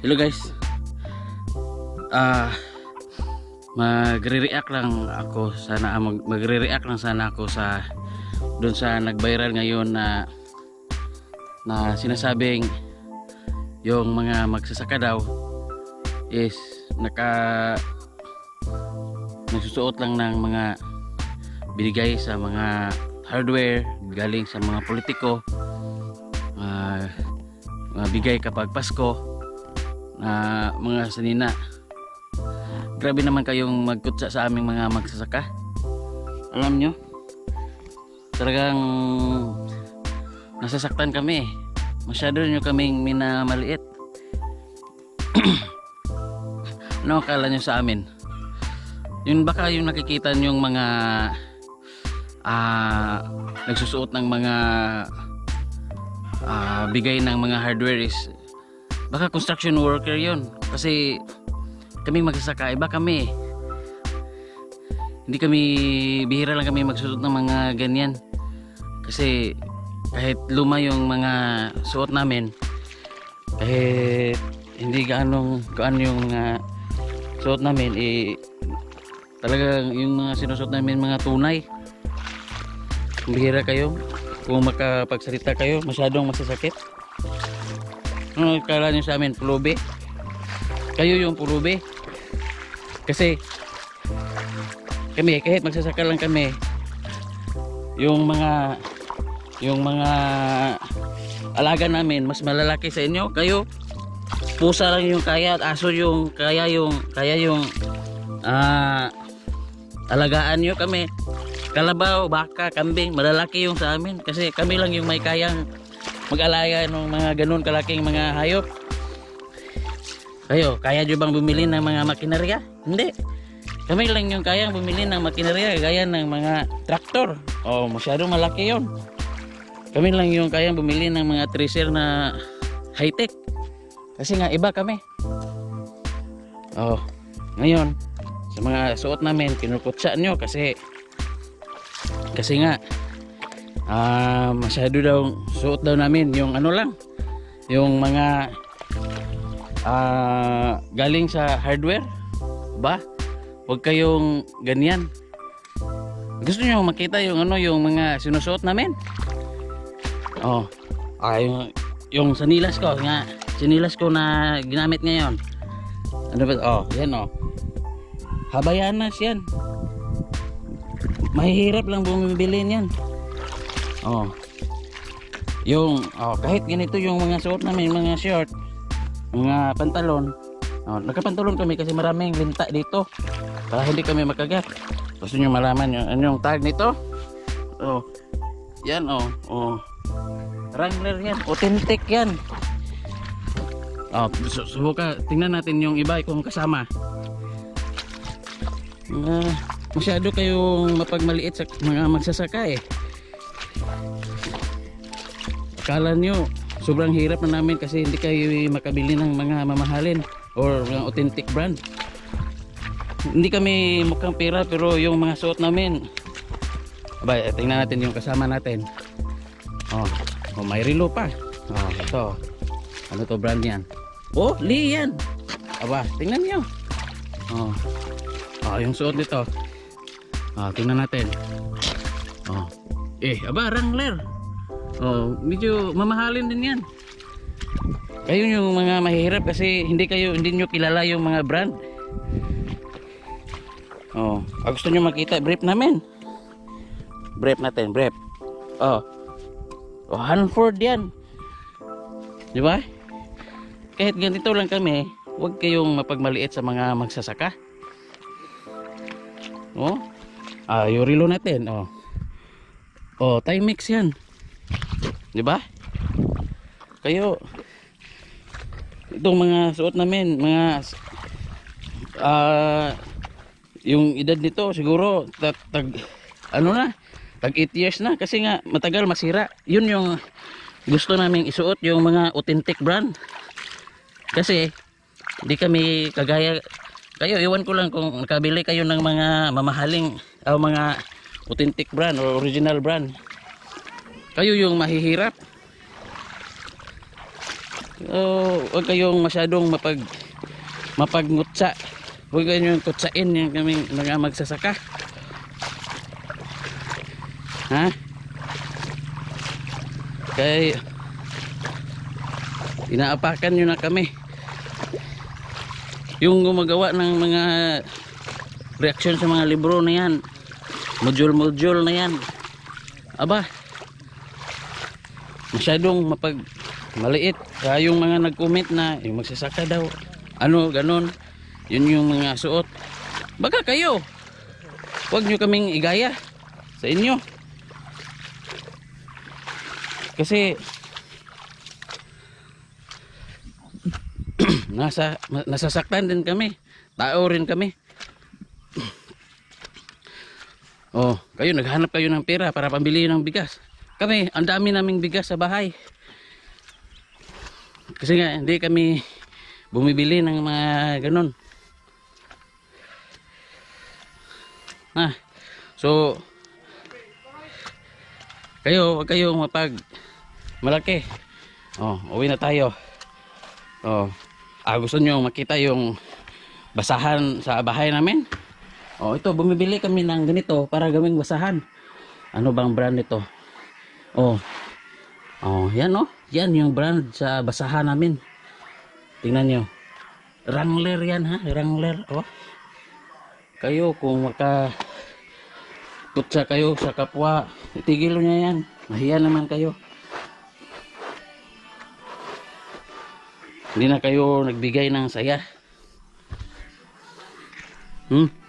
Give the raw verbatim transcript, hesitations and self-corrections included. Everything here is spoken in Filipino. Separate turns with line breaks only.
Hello guys. Ah, uh, magre-react lang ako sana mag magre-react lang sana ako sa doon sa nag-viral ngayon na na sinasabing yung mga magsasaka daw is naka nagsusuot lang ng mga binigay sa mga hardware galing sa mga politiko, uh, mga bigay kapag Pasko na mga sanina. Grabe naman kayong magkutsa sa aming mga magsasaka. Alam nyo, talagang nasasaktan kami. Masyado nyo kaming minamaliit. Ano akala nyo sa amin? Yun baka yung nakikita nyo yung mga uh, nagsusuot ng mga uh, bigay ng mga hardware is baka construction worker yun. Kasi kami magsasaka, iba kami. Hindi kami, bihira lang kami magsusuot ng mga ganyan. Kasi kahit luma yung mga suot namin, kahit hindi gaano gaano yung mga suot namin, eh talagang yung mga sinusuot namin mga tunay. Bihira kayo, kung makapagsalita kayo, masyadong masasakit. Ano kala nyo sa amin? Pulubi? Kayo yung pulubi. Kasi kami, kahit magsasaka lang kami, yung mga yung mga alaga namin mas malalaki sa inyo. Kayo pusa lang yung kaya at aso yung kaya yung kaya yung uh, alagaan nyo. Kami kalabaw, baka, kambing, malalaki yung sa amin. Kasi kami lang yung may kayang mag-alaga ng mga ganun kalaking mga hayop. Kayo, kaya nyo bang bumili ng mga makinarya? Hindi. Kami lang yung kayang bumili ng makinarya gaya ng mga traktor. Oh, masyadong malaki yon. Kami lang yung kayang bumili ng mga thresher na high-tech. Kasi nga iba kami. Oh, ngayon sa mga suot namin, kinukutsa nyo kasi kasi nga ah uh, masyado daw suot daw namin yung ano lang, yung mga uh, galing sa hardware ba. Huwag kayong ganyan. Gusto nyo makita yung ano, yung mga sinusuot namin? Oh, ah, yung, yung sanilas ko nga, sinilas ko na ginamit ngayon. Ano ba? Oh, yan oh, Habayanas yan. Mahihirap lang bumibili niyan. Oh, yung oh, kahit ganito yung mga suot namin, mga short, mga pantalon. Oh, nagkapantalon kami kasi maraming linta dito para hindi kami makagat. Gusto nyo malaman yung ano yung tag nito? Oh, yan oh, oh, Wrangler yan, authentic yan. Oh, subukan, tingnan natin yung iba kung kasama. Uh, masyado kayong mapagmaliit sa mga magsasaka eh. Akala nyo sobrang hirap na namin kasi hindi kayo makabili ng mga mamahalin or mga authentic brand. Hindi kami mukhang pera pero yung mga suot namin, abay, tingnan natin yung kasama natin. Oh, oh may relo pa. Oh, ito. Ano to brand yan? Oh, Lee yan. Aba, tingnan nyo. Oh, oh yung suot nito. Oh, tingnan natin. Oh, eh, aba, Wrangler. Oh, medyo mamahalin din yan. Kayo yung mga mahirap kasi hindi kayo, hindi nyo kilala yung mga brand. Oh, gusto nyo makita brief namin? Brief natin, brief. Oh, oh Hanford yan. Di ba? Kahit ganito lang kami, huwag kayong mapagmaliit sa mga magsasaka. Oh, ah, yung relo natin. Oh, oh, Timex yan. Di ba? Kayo, itong mga suot namin, mga uh, yung edad nito siguro tag, tag ano na, tag eight years na kasi nga matagal masira. Yun yung gusto naming isuot, yung mga authentic brand. Kasi hindi kami kagaya kayo, iwan ko lang kung nakabili kayo ng mga mamahaling o uh, mga authentic brand o original brand. Kayo yung mahihirap. Oh, huwag kayong masyadong mapag mapagngutsa. Huwag kayong kutsain yung kaming mga magsasaka. Ha? Kaya inaapakan nyo na kami. Yung gumagawa ng mga reaksyon sa mga libro na yan, module-module na yan, aba, masyadong mapag maliit. Kaya yung mga nag-comment na yung magsasaka daw, ano, ganon, yun yung mga suot. Baka kayo, huwag nyo kaming igaya sa inyo. Kasi nasa nasasaktan din kami, tao rin kami. Oh, kayo naghanap kayo ng pera para pambili ng bigas. Kami, ang dami naming bigas sa bahay. Kasi nga hindi kami bumibili ng mga ganon. Ah, so kayo, wag kayong mapag malaki. Oh, uwi na tayo. Oh, ah, gusto nyo makita yung basahan sa bahay namin? Oh, ito, bumibili kami ng ganito para gawing basahan. Ano bang brand ito? Oh, oh, yan oh. Yan yung brand sa basahan namin. Tingnan nyo. Wrangler yan ha, Wrangler. Oh. Kayo kung maka tutsa kayo sa kapwa, itigil nyo yan. Mahiya naman kayo. Hindi na kayo nagbigay ng saya. Hmm?